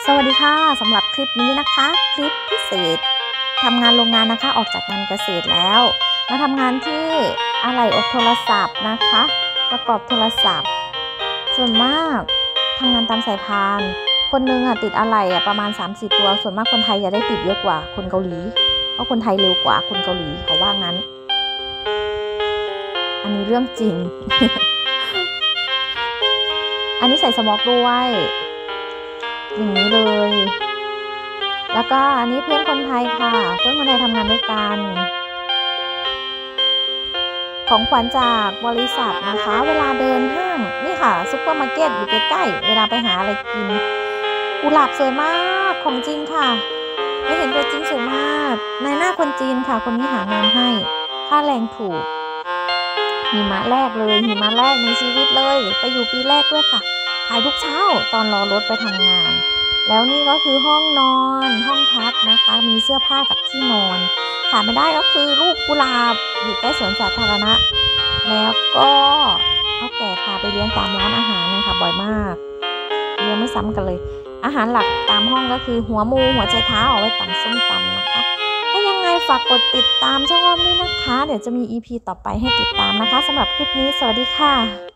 สวัสดีค่ะสำหรับคลิปนี้นะคะคลิปพิเศษทำงานโรงงานนะคะออกจากงานเกษตรแล้วมาทำงานที่อะไหล่อบโทรศัพท์นะคะประกอบโทรศัพท์ส่วนมากทำงานตามสายพานคนนึงติดอะไหล่ประมาณ 3-4 ตัวส่วนมากคนไทยจะได้ติดเยอะกว่าคนเกาหลีเพราะคนไทยเร็วกว่าคนเกาหลีเขาว่างั้นอันนี้เรื่องจริง อันนี้ใส่สม็อกด้วยอย่างนี้เลยแล้วก็อันนี้เพื่อนคนไทยค่ะเพื่อนคนไทยทำงานด้วยกันของขวัญจากบริษัทนะคะเวลาเดินห้างนี่ค่ะซุปเปอร์มาร์เก็ตอยู่ใกล้ๆเวลาไปหาอะไรกินกุหลาบสวยมากของจริงค่ะได้เห็นตัวจริงสวยมากนายหน้าคนจีนค่ะคนนี้หางานให้ค่าแรงถูกหิมะแรกเลยหิมะแรกในชีวิตเลยไปอยู่ปีแรกด้วยค่ะถ่ายทุกเช้าตอนรอรถไปทำงานแล้วนี่ก็คือห้องนอนห้องพักนะคะมีเสื้อผ้ากับที่นอนขาดไม่ได้ก็คือรูปกุหลาบอยู่ใกล้สวนสาธารณะแล้วก็เขาแก่พาไปเลี้ยงตามร้านอาหารนะคะบ่อยมากเลี้ยงไม่ซ้ำกันเลยอาหารหลักตามห้องก็คือหัวหมูหัวไชเท้าเอาไว้ตำส้มตำนะคะถ้ายังไงฝากกดติดตามช่องอ้อมนี่นะคะเดี๋ยวจะมี EP ต่อไปให้ติดตามนะคะสำหรับคลิปนี้สวัสดีค่ะ